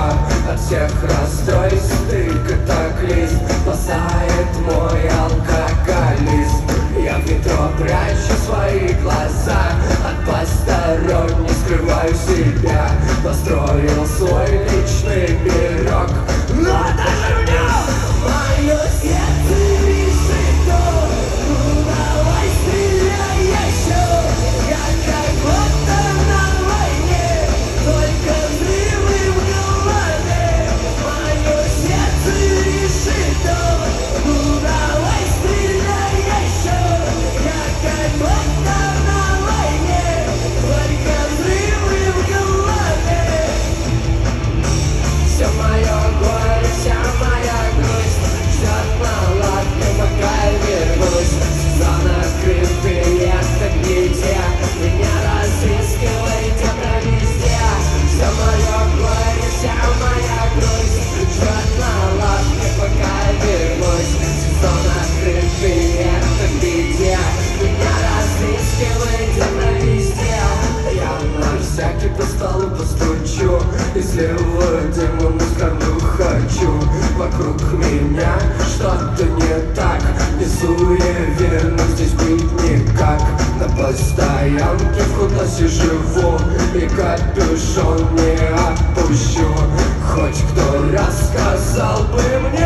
от всех расстройств ты катаклизм. Спасает мой алкоголизм. Я в метро прячу свои глаза, от посторонних скрываю себя. Построил свой личный мирок, но даже в нем мое сердце решето. Ну давай стреляй еще, я как будто на войне, только взрывы в голове. Мое сердце решето. Ну давай стреляй еще, я как будто на войне, только взрывы в голове. Все мое горе, вся моя грусть ждет наладки, пока я вернусь. Сезон открыт, переезд где меня разыскивает это везде. Все мое горе, вся моя грусть ждет наладки, пока я вернусь. Сезон открыт, переезд где меня разыскивает это везде. Я на всякий по столу постучу и сливаю дымом из горну хочу. Вокруг меня что-то не так, и суеверно здесь быть никак. На постоянке в Худосе живу и капюшон не опущу. Хоть кто рассказал бы мне,